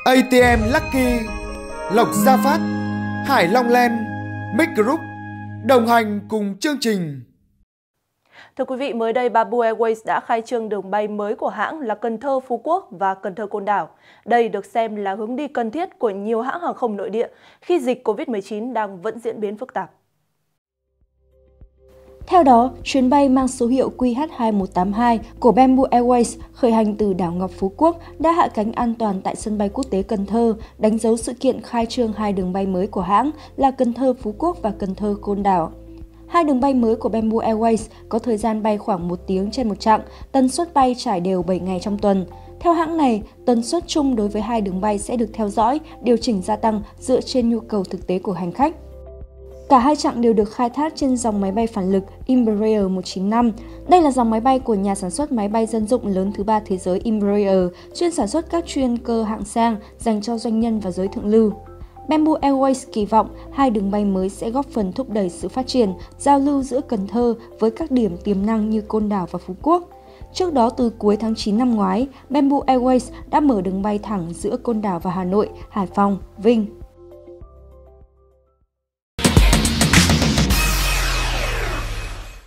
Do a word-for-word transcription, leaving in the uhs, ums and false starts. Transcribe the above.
a tê em Lucky, Lộc Gia Phát, Hải Long Land, Mic Group đồng hành cùng chương trình. Thưa quý vị, mới đây Bamboo Airways đã khai trương đường bay mới của hãng là Cần Thơ - Phú Quốc và Cần Thơ - Côn Đảo. Đây được xem là hướng đi cần thiết của nhiều hãng hàng không nội địa khi dịch Covid mười chín đang vẫn diễn biến phức tạp. Theo đó, chuyến bay mang số hiệu Q H hai một tám hai của Bamboo Airways khởi hành từ đảo Ngọc Phú Quốc đã hạ cánh an toàn tại sân bay quốc tế Cần Thơ, đánh dấu sự kiện khai trương hai đường bay mới của hãng là Cần Thơ - Phú Quốc và Cần Thơ - Côn Đảo. Hai đường bay mới của Bamboo Airways có thời gian bay khoảng một tiếng trên một chặng, tần suất bay trải đều bảy ngày trong tuần. Theo hãng này, tần suất chung đối với hai đường bay sẽ được theo dõi, điều chỉnh gia tăng dựa trên nhu cầu thực tế của hành khách. Cả hai chặng đều được khai thác trên dòng máy bay phản lực Embraer một chín năm. Đây là dòng máy bay của nhà sản xuất máy bay dân dụng lớn thứ ba thế giới Embraer, chuyên sản xuất các chuyên cơ hạng sang dành cho doanh nhân và giới thượng lưu. Bamboo Airways kỳ vọng hai đường bay mới sẽ góp phần thúc đẩy sự phát triển, giao lưu giữa Cần Thơ với các điểm tiềm năng như Côn Đảo và Phú Quốc. Trước đó, từ cuối tháng chín năm ngoái, Bamboo Airways đã mở đường bay thẳng giữa Côn Đảo và Hà Nội, Hải Phòng, Vinh.